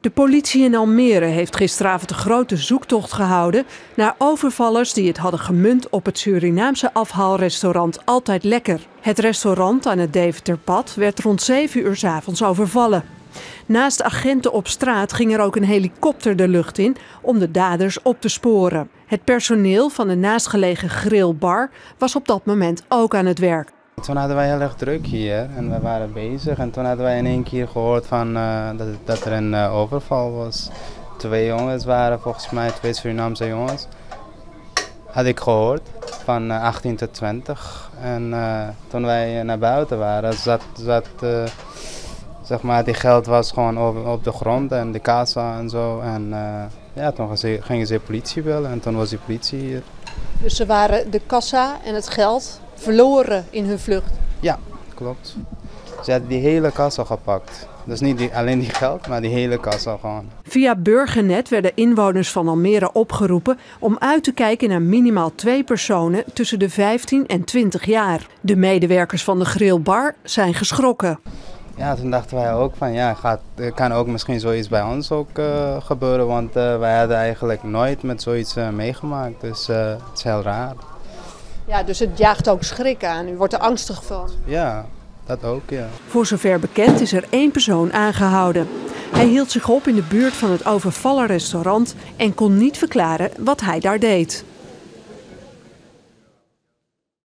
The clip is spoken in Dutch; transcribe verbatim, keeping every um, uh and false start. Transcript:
De politie in Almere heeft gisteravond een grote zoektocht gehouden naar overvallers die het hadden gemunt op het Surinaamse afhaalrestaurant Altijd Lekker. Het restaurant aan het Deventerpad werd rond zeven uur 's avonds overvallen. Naast agenten op straat ging er ook een helikopter de lucht in om de daders op te sporen. Het personeel van de naastgelegen grillbar was op dat moment ook aan het werk. Toen hadden wij heel erg druk hier en we waren bezig en toen hadden wij in één keer gehoord van, uh, dat, dat er een uh, overval was. Twee jongens waren volgens mij, twee Surinaamse jongens. Had ik gehoord, van uh, achttien tot twintig. En uh, toen wij naar buiten waren, zat, zat uh, zeg maar, die geld was gewoon op, op de grond en de kassa en zo. En uh, ja, toen gingen ze de politie bellen en toen was de politie hier. Dus ze waren de kassa en het geld verloren in hun vlucht? Ja, klopt. Ze hadden die hele kassa gepakt. Dus niet die, alleen die geld, maar die hele kassa gewoon. Via Burgernet werden inwoners van Almere opgeroepen om uit te kijken naar minimaal twee personen tussen de vijftien en twintig jaar. De medewerkers van de grillbar zijn geschrokken. Ja, toen dachten wij ook van ja, gaat, kan ook misschien zoiets bij ons ook uh, gebeuren, want uh, wij hadden eigenlijk nooit met zoiets uh, meegemaakt. Dus uh, het is heel raar. Ja, dus het jaagt ook schrik aan. U wordt er angstig van. Ja, dat ook, ja. Voor zover bekend is er één persoon aangehouden. Hij hield zich op in de buurt van het overvallen restaurant en kon niet verklaren wat hij daar deed.